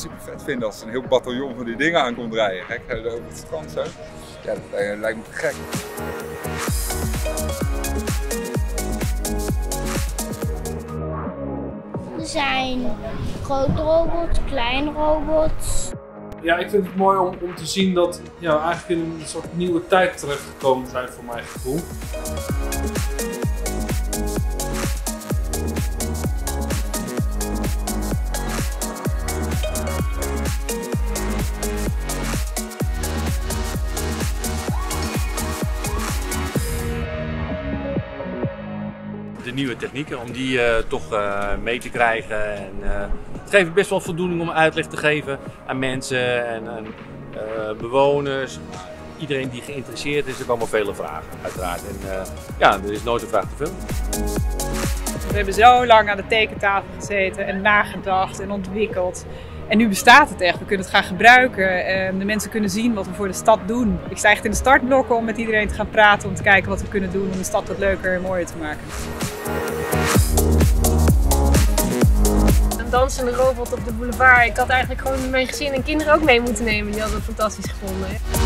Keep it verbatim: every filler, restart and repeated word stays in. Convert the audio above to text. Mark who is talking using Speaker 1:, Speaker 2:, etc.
Speaker 1: super vet vinden als een heel bataljon van die dingen aan komt rijden. Gek, over het strand zo. Ja, dat uh, lijkt me te gek.
Speaker 2: Er zijn grote robots, kleine robots.
Speaker 3: Ja, ik vind het mooi om, om te zien dat ja, we eigenlijk in een soort nieuwe tijd terechtgekomen zijn voor mijn gevoel.
Speaker 4: De nieuwe technieken, om die uh, toch uh, mee te krijgen. En, uh, het geeft best wel voldoening om uitleg te geven aan mensen en aan uh, bewoners. Iedereen die geïnteresseerd is, er komen vele vragen uiteraard. En uh, ja, er is nooit een vraag te veel.
Speaker 5: We hebben zo lang aan de tekentafel gezeten en nagedacht en ontwikkeld. En nu bestaat het echt. We kunnen het gaan gebruiken. En de mensen kunnen zien wat we voor de stad doen. Ik sta echt in de startblokken om met iedereen te gaan praten. Om te kijken wat we kunnen doen om de stad wat leuker en mooier te maken.
Speaker 6: Een dansende robot op de boulevard. Ik had eigenlijk gewoon mijn gezin en kinderen ook mee moeten nemen. Die hadden het fantastisch gevonden.